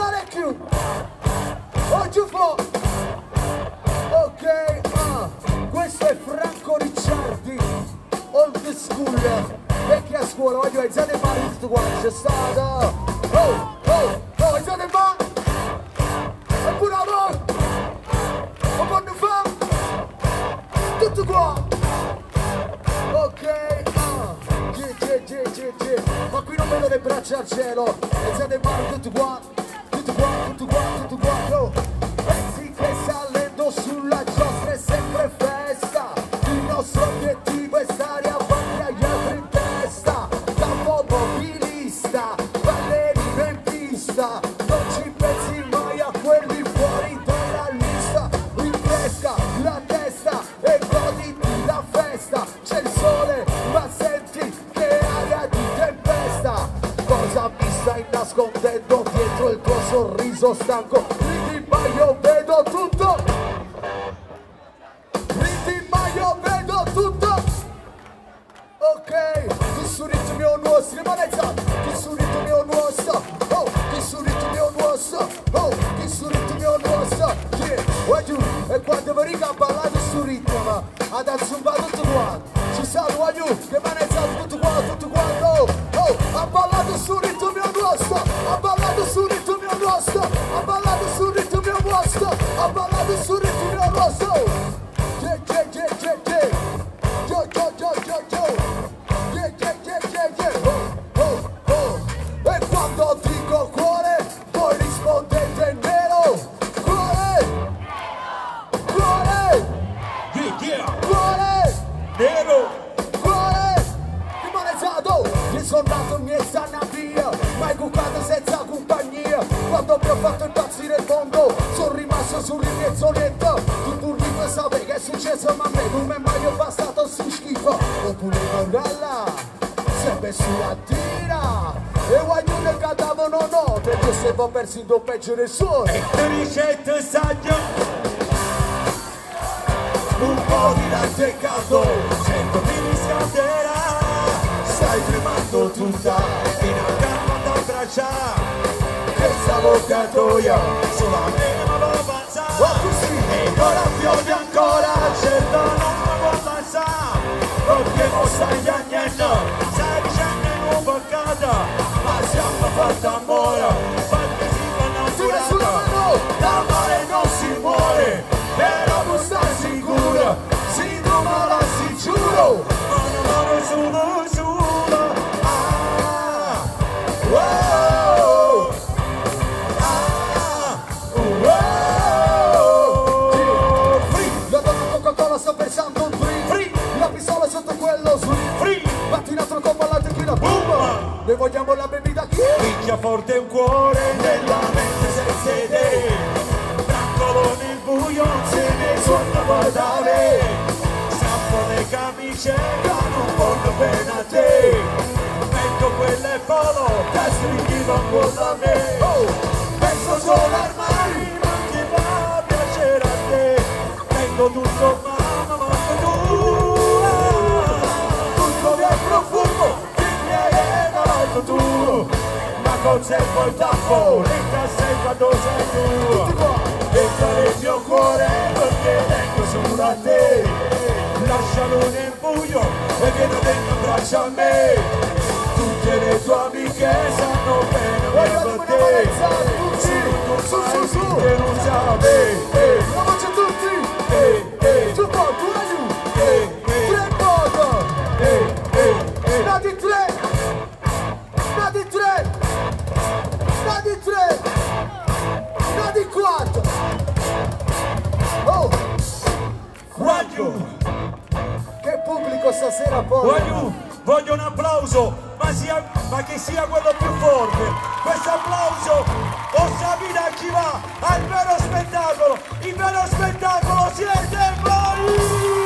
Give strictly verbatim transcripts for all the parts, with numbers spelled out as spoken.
parecchio. Oggi fa. Ok, ah. Questo è Franco Ricciardi, old school, vecchia scuola. Voglio alzare le mani tutto quanto c'è stata. Oh, oh, oh, alzate le mani. E pure a voi. Un po' di fa. Tutto qua. Ok, ah. G, G, G, G, G. Ma qui non vedo le braccia al cielo. Alzate le mani tutto qua. Tutto qua, tutto qua, tutto qua. Oh. Pensi che salendo sulla giostra è sempre festa. Il nostro obiettivo è stare avanti agli altri in testa. Capo mobilista, ballerino in pista. Non ci pensi mai a quelli fuori dalla lista. Rinfresca la testa e goditi la festa. C'è il sole ma senti che aria di tempesta. Cosa mi stai nascondendo dietro il tuo sorriso stanco? Ridi ma io vedo tutto. Ridi ma io vedo tutto. Ok, tu sul ritmo nostro, rimanezza. Tu sul ritmo nostro. Oh, tu sul ritmo nostro. Oh, tu sul ritmo nostro. Yeah, voglio. E quando mi riga ballate sul ritmo, ad azzumba tutto quanto. Ci sta, voglio, che manezza tutto quanto, tutto quanto. Oh, ha ballato sul ritmo nostro. Ha ballato sul ritmo nostro. Ha ballato sul ritmo nostro. Ha ballato sul ritmo nostro. Yeah, yeah, yeah, yeah, yeah. Yo, yo, yo, yo, yo. Yeah, yeah, yeah, yeah, yeah. Oh, oh, oh. E quando dico cuore, voi rispondete nero. Cuore. Cuore. Yeah, yeah. Cuore. Nero. Cuore. Rimanezzato. Io sono nato in mezza via, mai cucato senza compagnia. Quando mi ho fatto impazzire il mondo, sono rimasto sull'inghezzoletto. Tutto un rito sape che è successo, ma a me non mi è mai bastato su schifo. Oppure in galla, sempre sulla tira. E guaglione che cadavano no, perché se va persi in peggio del suo. E te ricette saggio, un po' di latte caldo, sento mi riscalderà. Stai tremando tutta, fino a calma da braccia. Questa vocatoia, solamente non lo passa. E ora piove ancora, certo non mi può passare. Perché non stai piangendo, stai dicendo in un boccata. Ma siamo fatti amore, fatti si fa naturata. D'amore non si muore, però non stai sicuro. Si domala si giuro, ma non lo sono solo. Ah, wow. Sto pensando un free, free, la pistola sotto quello free, free, batti un altro colpo alla tequila, boom, noi vogliamo la bevita chi? Picchia forte un cuore nella mente senza idee, braccolo nel buio, se ne suona a guardare, strappo le camicie che non voglio bene a te, metto quelle polo che stringhiva con la me, oh, penso solo al mare, ma ti fa piacere a te, metto tutto male. Profumo che mi hai regalato tu, ma conservo il tappo nel cassetto quando sei tu. Entra nel mio cuore perché tengo su da te, lascialo nel buio e vieni dentro braccia a me. Tutte le tue amiche sanno bene per te, sì, su su su che non sape. La voce a tutti, eh, eh, tu porti, tu aiuti, eh, eh, tre moto. eh, eh. Nadi tre, Nadi tre, Nadi tre, Nadi quattro. Oh, Voglio, che pubblico stasera poi. voglio, voglio un applauso, ma, sia, ma che sia quello più forte. Questo applauso o sapete a chi va? Al vero spettacolo. Il vero spettacolo siete voi.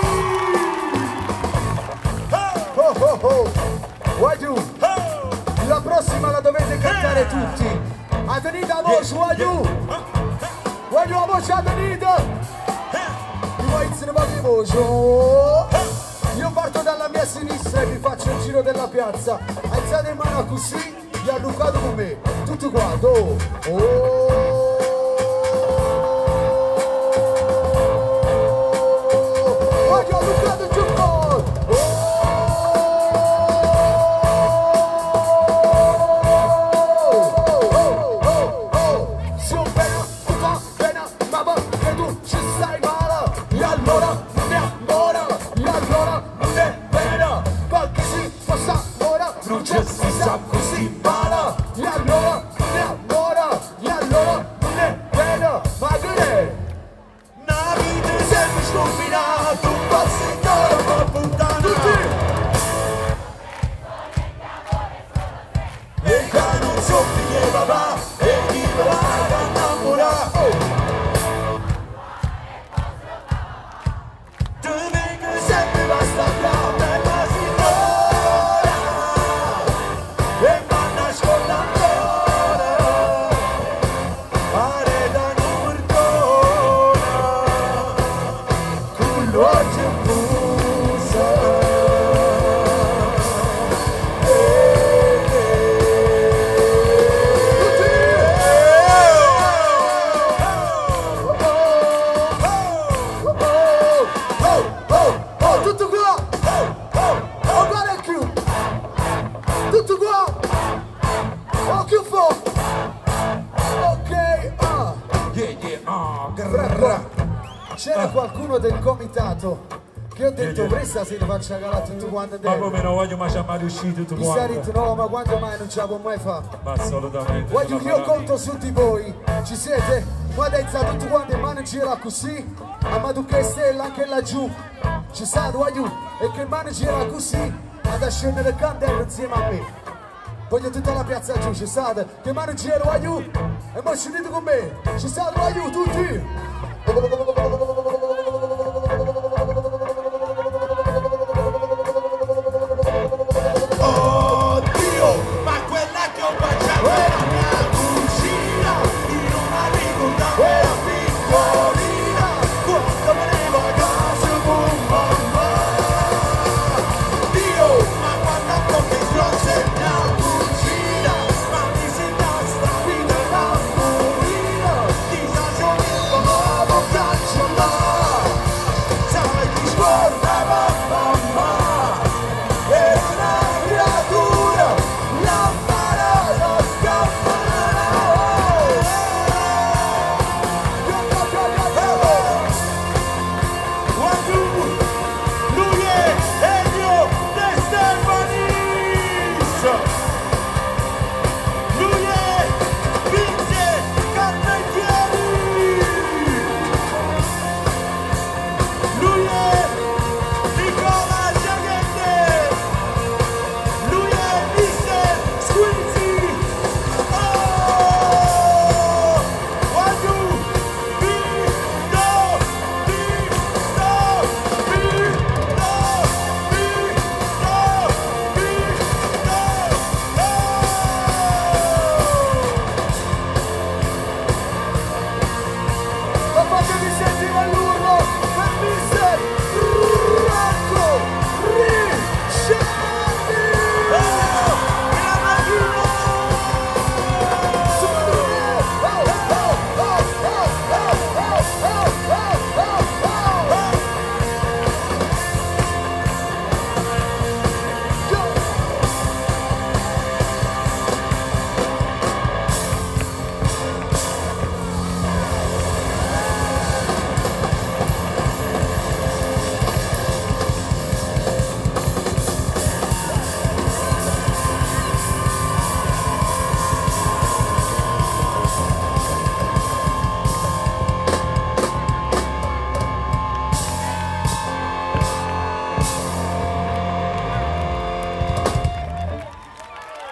Oh oh oh, voglio. La prossima la dovete cantare tutti. Avenida a voce, voglio. Voglio a voce, avenida. Io inizio a voce. Io parto dalla mia sinistra e vi faccio il giro della piazza. Alzate in mano così, vi ha luccato con me. Tutto quanto. Oh. C'era qualcuno del comitato che ho detto questa sera faccia calare tutto quanto ma come non voglio mai mai riuscire tutto mi sta quanto detto no ma quando mai non ce l'avevo mai fatto ma assolutamente voglio che io conto su di voi ci siete guarda tutto quanto in mano gira così ma tu che stella anche laggiù ci sta voglio e che mano gira così ad scendere il candello insieme a me voglio tutta la piazza giù ci state che mano gira voglio e poi scendete con me ci state voglio tutti